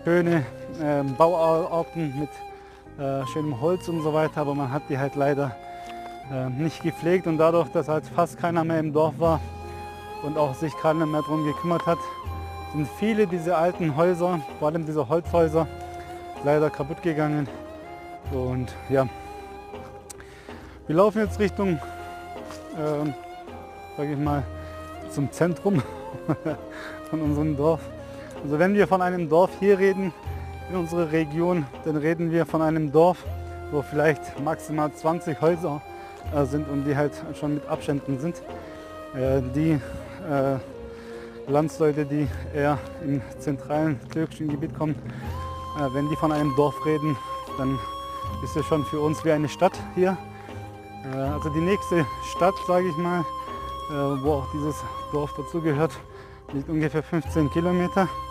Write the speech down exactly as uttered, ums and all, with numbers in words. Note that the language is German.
schöne äh, Bauarten mit äh, schönem Holz und so weiter, aber man hat die halt leider äh, nicht gepflegt, und dadurch, dass halt fast keiner mehr im Dorf war und auch sich keiner mehr darum gekümmert hat, sind viele dieser alten Häuser, vor allem diese Holzhäuser, leider kaputt gegangen. Und ja, wir laufen jetzt Richtung, äh, sage ich mal, zum Zentrum von unserem Dorf. Also wenn wir von einem Dorf hier reden, in unserer Region, dann reden wir von einem Dorf, wo vielleicht maximal zwanzig Häuser äh, sind und die halt schon mit Abständen sind. Äh, die äh, Landsleute, die eher im zentralen türkischen Gebiet kommen, äh, wenn die von einem Dorf reden, dann ist es schon für uns wie eine Stadt hier. Äh, also die nächste Stadt, sage ich mal, äh, wo auch dieses Dorf dazugehört, liegt ungefähr fünfzehn Kilometer.